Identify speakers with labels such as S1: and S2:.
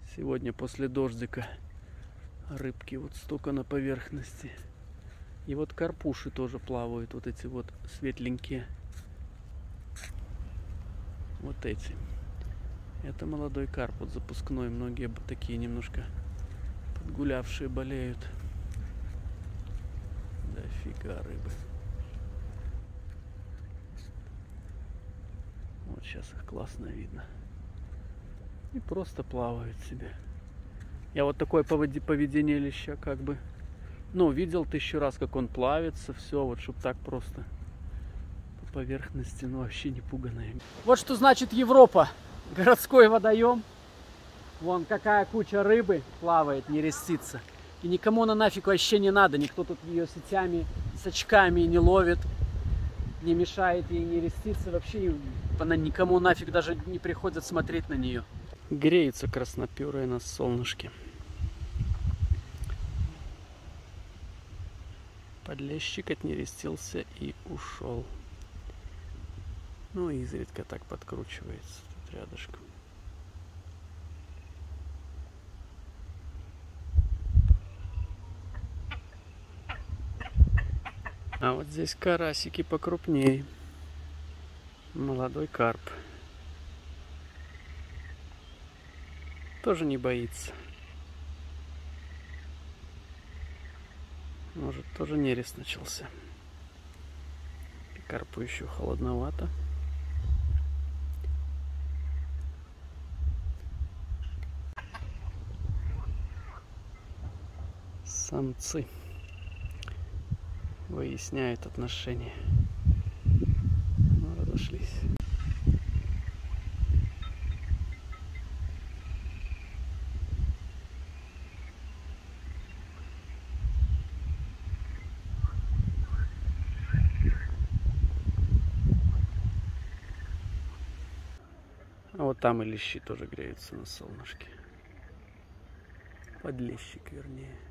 S1: Сегодня после дождика рыбки вот столько на поверхности. И вот карпуши тоже плавают, вот эти вот светленькие. Вот эти. Это молодой карп, вот запускной. Многие такие немножко подгулявшие болеют. Дофига рыбы. Вот сейчас их классно видно. И просто плавают себе. Я вот такое поведение леща как бы, ну, видел 1000 раз, как он плавится, все, вот, чтобы так просто по поверхности, ну, вообще не пуганая. Вот что значит Европа. Городской водоем. Вон какая куча рыбы плавает, нерестится. И никому она нафиг вообще не надо. Никто тут ее сетями, с очками не ловит, не мешает ей нереститься. Вообще она никому нафиг даже не приходит смотреть на нее. Греются красноперые на солнышке. Подлещик отнерестился и ушел. Ну, изредка так подкручивается тут рядышком. А вот здесь карасики покрупнее. Молодой карп. Тоже не боится. Может, тоже нерест начался. Карпу еще холодновато. Самцы выясняют отношения. Ну, разошлись. А вот там и лещи тоже греются на солнышке. Подлещик, вернее.